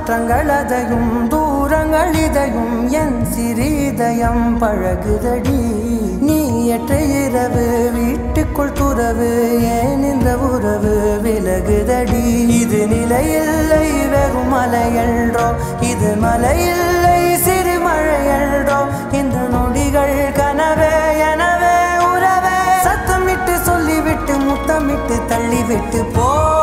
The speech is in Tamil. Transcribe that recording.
மாற்றங்களதையும் தூரங்கள் இதையும் என் சிறிதயம் பழகுதடி நீ எற்ற இரவு வீட்டுக்குள் துறவு ஏன் இந்த உறவு விலகுதடி இது நிலையில்லை வெறும் மலையன்றோ இது மலையில்லை சிறு மழையன்றோ இந்த நொடிகள் கனவே எனவே உறவே சத்தமிட்டு சொல்லிவிட்டு முத்தமிட்டு தள்ளிவிட்டு போ